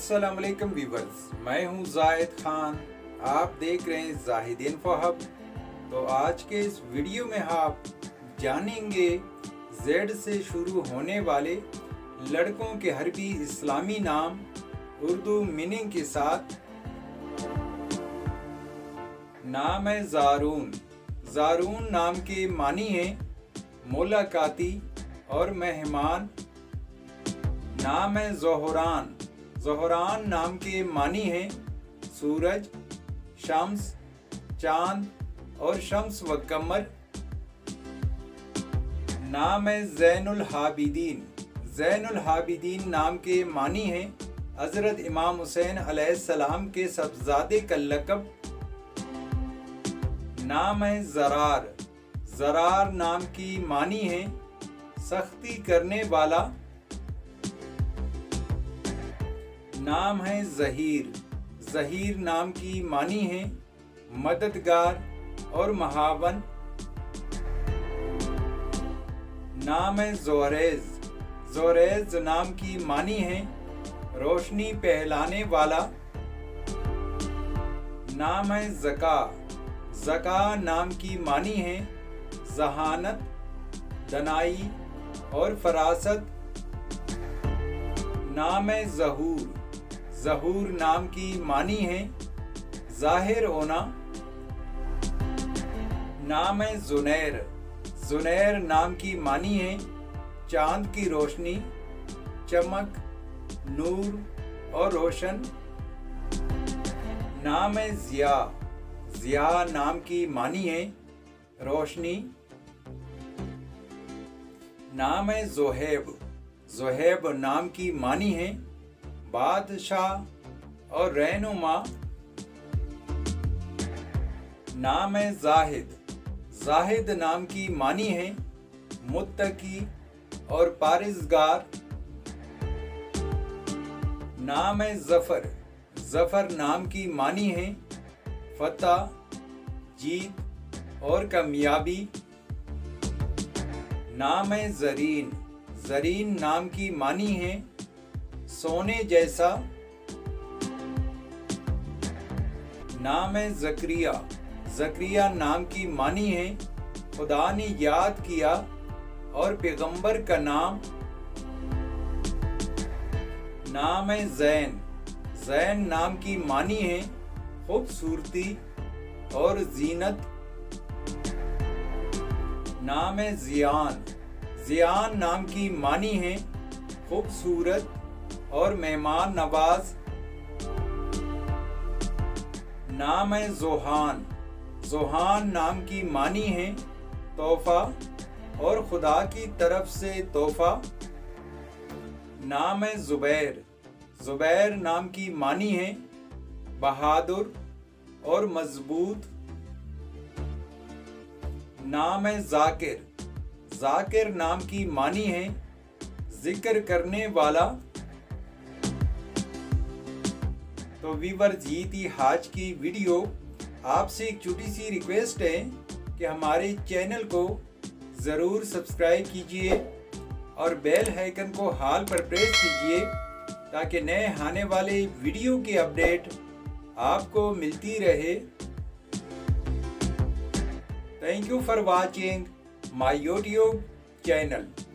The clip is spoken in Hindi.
अस्सलाम वालेकुम व्यूवर्स, मैं हूं जाहिद खान। आप देख रहे हैं जाहिद इन्फो हब। तो आज के इस वीडियो में आप जानेंगे जेड से शुरू होने वाले लड़कों के हरबी इस्लामी नाम उर्दू मीनिंग के साथ। नाम है ज़ारून। ज़ारून नाम के मानी हैं मुलाकाती और मेहमान। नाम है ज़ोहरान। ज़ोहरान नाम के मानी हैं सूरज, शम्स, चांद और शम्स व कमर। नाम है ज़ैनुल हाबिदीन। ज़ैनुल हाबिदीन नाम के मानी हैं हज़रत इमाम हुसैन अलैहिस्सलाम के सबजादे का लक़ब। नाम है ज़रार। ज़रार नाम की मानी हैं सख्ती करने वाला। नाम है ज़हीर। ज़हीर नाम की मानी है मददगार और महावन। नाम है ज़ोरेज़। ज़ोरेज़ नाम की मानी है रोशनी पहलाने वाला। नाम है ज़का। ज़का नाम की मानी है ज़हानत, दनाई और फरासत। नाम है ज़हूर। ज़हूर नाम की मानी है ज़ाहिर होना। नाम है ज़ुनैर। ज़ुनैर नाम की मानी है चांद की रोशनी, चमक, नूर और रोशन। नाम है ज़िया। ज़िया नाम की मानी है रोशनी। नाम है ज़ुहैब। ज़ुहैब नाम की मानी है बादशाह और रहनुमा। नाम है ज़ाहिद। ज़ाहिद नाम की मानी है मुत्तकी और पारिज़गार। नाम है ज़फ़र। ज़फ़र नाम की मानी है फतह, जीत और कामयाबी। नाम है ज़रीन। ज़रीन नाम की मानी है सोने जैसा। नाम है ज़करिया। ज़करिया नाम की मानी है खुदा ने याद किया और पैगंबर का नाम। नाम है ज़ैन। ज़ैन नाम की मानी है खूबसूरती और जीनत। नाम है ज़ियान। ज़ियान नाम की मानी है खूबसूरत और मेहमान नवाज। नाम है ज़ोहान। ज़ोहान नाम की मानी है तोहफा और खुदा की तरफ से तोहफा। नाम है ज़ुबैर। ज़ुबैर नाम की मानी है बहादुर और मजबूत। नाम है ज़ाकिर। ज़ाकिर नाम की मानी है जिक्र करने वाला। तो व्यूअर्स, ये थी आज की वीडियो। आपसे एक छोटी सी रिक्वेस्ट है कि हमारे चैनल को ज़रूर सब्सक्राइब कीजिए और बेल आइकन को हाल पर प्रेस कीजिए ताकि नए आने वाले वीडियो की अपडेट आपको मिलती रहे। Thank you for watching my YouTube channel.